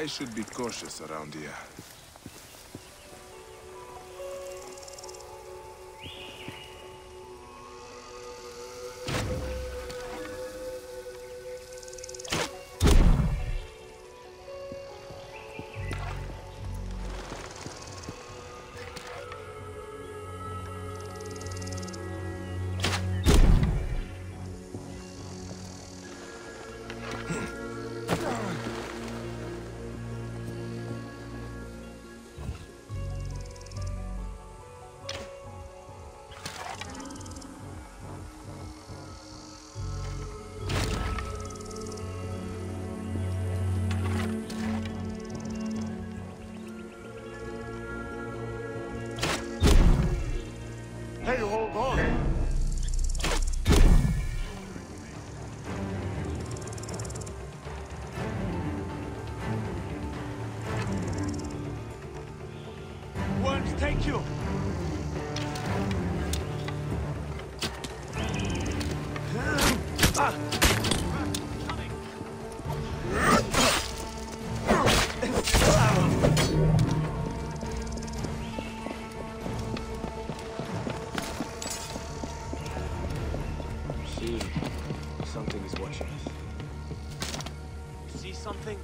I should be cautious around here. Hey, hold on! Won't take you! Something is watching us. See something?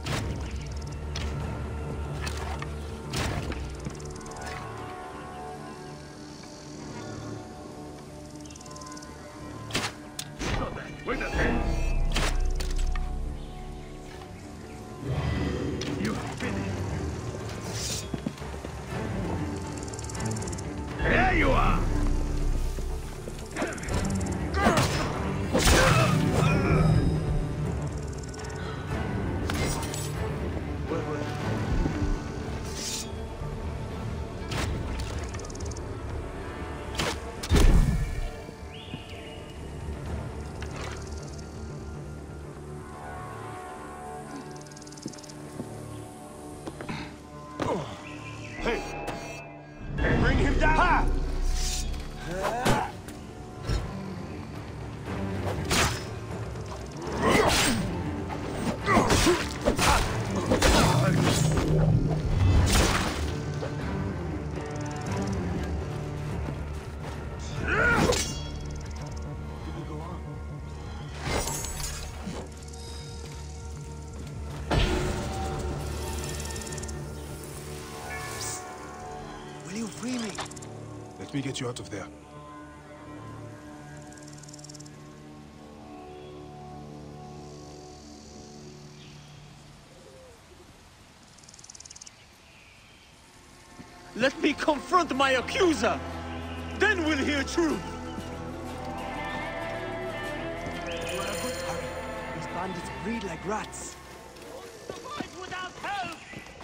Wait a second! You finished! There you are! Bring him down! Ha! Will you free me? Let me get you out of there. Let me confront my accuser! Then we'll hear truth! You are a good Harry. These bandits breed like rats. Survive without help!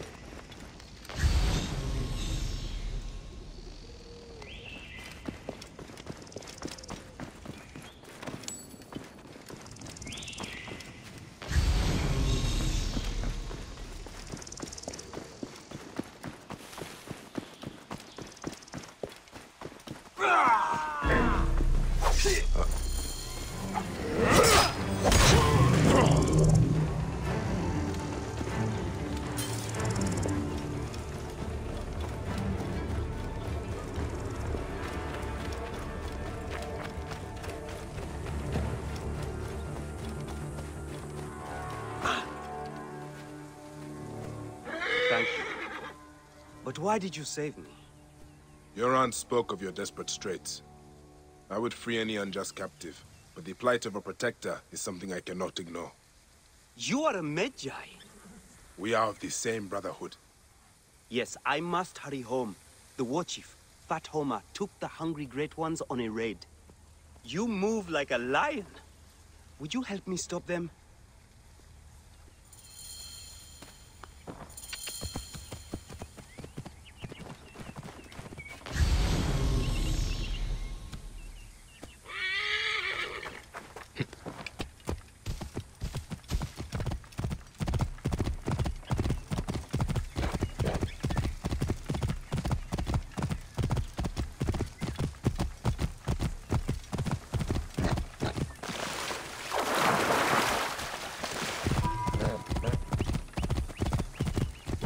Thank you. But why did you save me? Your aunt spoke of your desperate straits. I would free any unjust captive, but the plight of a protector is something I cannot ignore. You are a Medjay. We are of the same brotherhood. Yes, I must hurry home. The war chief, Fat Homer, took the hungry great ones on a raid. You move like a lion. Would you help me stop them?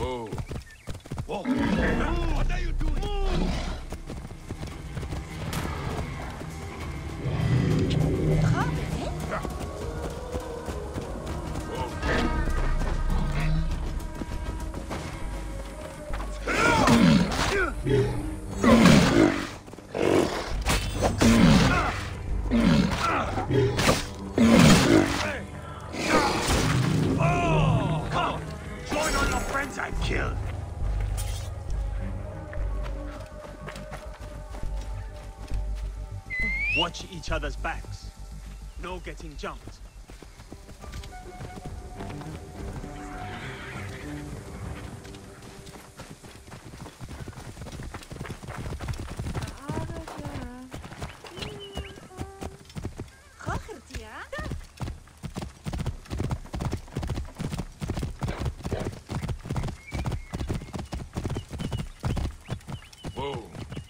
Whoa. Whoa. What are you doing? Move! Oh, come on. Join all your friends I killed. Watch each other's backs. No getting jumped. Whoa.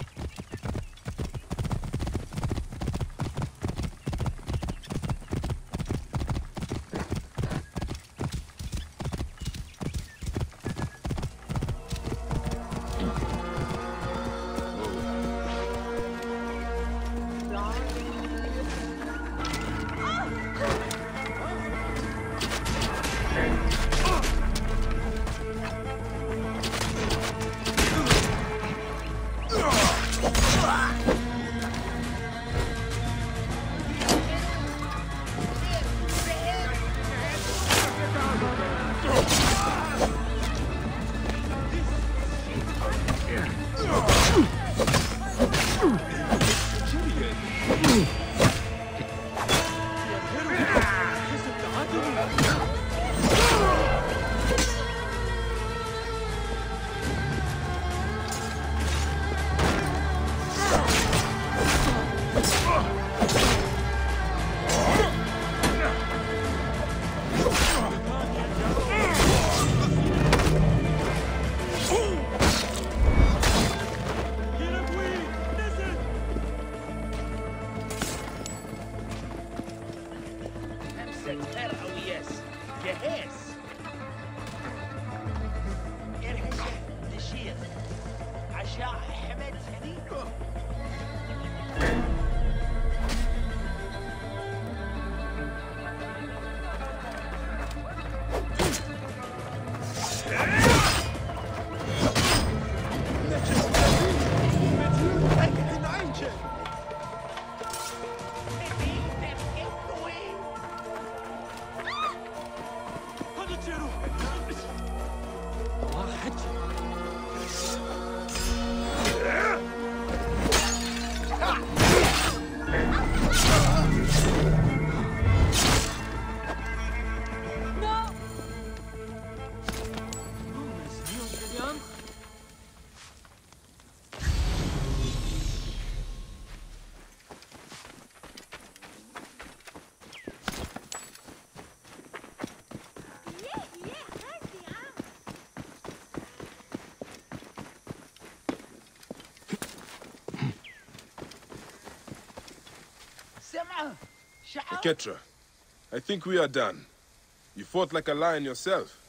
Ketra, I think we are done. You fought like a lion yourself.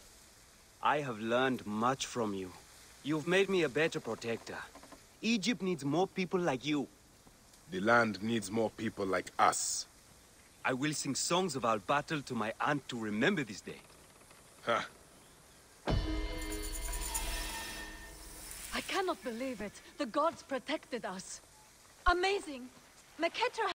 I have learned much from you. You've made me a better protector. Egypt needs more people like you. The land needs more people like us. I will sing songs of our battle to my aunt to remember this day. Ha! I cannot believe it. The gods protected us. Amazing. Meketra